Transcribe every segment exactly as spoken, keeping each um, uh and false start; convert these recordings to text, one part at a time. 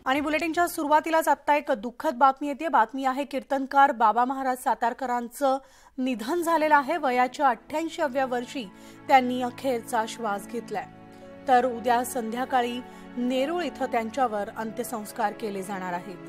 आणि बुलेटिनच्या सुरुवातीलाच आता एक दुःखद बातमी येते। बातमी आहे कीर्तनकार बाबा महाराज सातारकरांचं निधन झालेलं आहे। वयाच्या अठ्ठ्याऐंशीव्या वर्षी त्यांनी अखेरचा श्वास घेतलाय। तर उद्या संध्याकाळी नेरूळ इथं त्यांच्यावर अंत्यसंस्कार केले जाणार आहेत।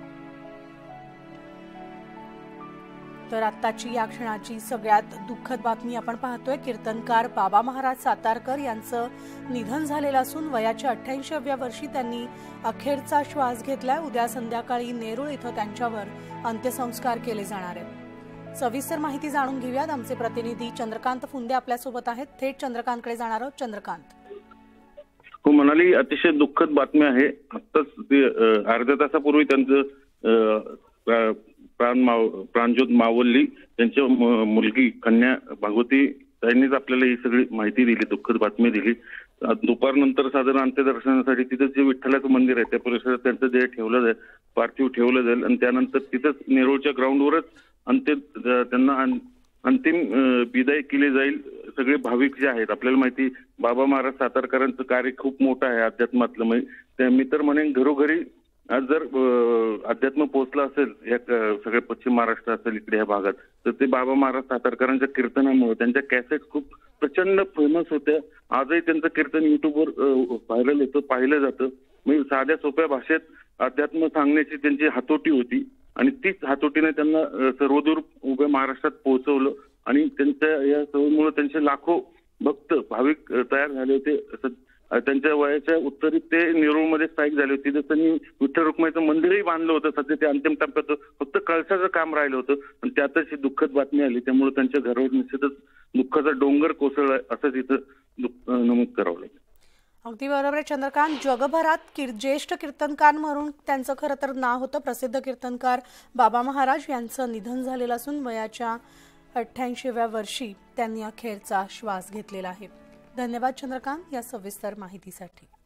तर आत्ताची या क्षणाची सगळ्यात दुःखद बातमी आपण पाहतोय। कीर्तनकार बाबा महाराज सातारकर यांचं निधन झालेलं असून वयाच्या अठ्ठ्याऐंशीव्या वर्षी त्यांनी अखेरचा श्वास घेतलाय। उद्या संध्याकाळी नेरूळ इथं त्यांच्यावर अंत्यसंस्कार केले जाणार आहेत। सविस्तर माहिती जाणून घेऊयात। आमचे प्रतिनिधी चंद्रकांत फुंदे आपल्या सोबत आहेत। थेट चंद्रकांतकडे जाणार आहोत। चंद्रकांत, हो म्हणाली, अतिशय दुःखद बातमी आहे। आत्ताच अर्ध्या तासापूर्वी त्यांचं प्राण माव प्राणज्योत मावल्ली त्यांची मुलगी कन्या भागवती यांनीच आपल्याला ही सगळी माहिती दिली, दुःखद बातमी दिली। दुपारनंतर साधारण अंत्यदर्शनासाठी तिथं जे विठ्ठलाचं मंदिर आहे त्या परिसरात त्यांचं देह ठेवलं जाईल, पार्थिव ठेवलं जाईल आणि त्यानंतर तिथंच नेरूळच्या ग्राउंडवरच अंत्य त्यांना अंतिम विदाई केली जाईल। सगळे भाविक जे आहेत, आपल्याला माहिती बाबा महाराज सातारकरांचं कार्य खूप मोठं आहे अध्यात्मातलं। म्हणजे मी तर म्हणेन घरोघरी आज जर अध्यात्म पोहोचला असेल या सगळ्या पश्चिम महाराष्ट्र असेल इकडे ह्या भागात, तर ते बाबा महाराज सातारकरांच्या कीर्तनामुळे त्यांच्या कॅसेट खूप प्रचंड फेमस होत्या। आजही त्यांचं कीर्तन युट्यूबवर व्हायरल होतं, पाहिलं जातं। म्हणजे साध्या सोप्या भाषेत अध्यात्म सांगण्याची त्यांची हातोटी होती आणि तीच हातोटीने त्यांना सर्वदूर उभ्या महाराष्ट्रात पोहोचवलं आणि त्यांच्या या सवयीमुळे त्यांचे लाखो भक्त भाविक तयार झाले होते। त्यांच्या वयाच्या उत्तरीत ते नेरूळमध्ये स्थायिक झाले होते। तिथे त्यांनी विठ्ठल रुक्माईचं मंदिरही बांधलं होतं। सध्या ते अंतिम टप्प्यात फक्त कळसाचं काम राहिलं होतं आणि त्यातच ही दुःखद बातमी आली। त्यामुळे त्यांच्या घरावर निश्चितच दुःखाचा डोंगर कोसळलाय असं तिथं नमूद करावं लागेल। अगदी बरोबर आहे चंद्रकांत। जगभरात ज्येष्ठ कीर्तनकार म्हणून त्यांचं खरं तर नाव होतं। प्रसिद्ध कीर्तनकार बाबा महाराज यांचं निधन झालेलं असून वयाच्या अठ्ठ्याऐंशीव्या वर्षी त्यांनी अखेरचा श्वास घेतलेला आहे। धन्यवाद चंद्रकांत या सविस्तर माहितीसाठी।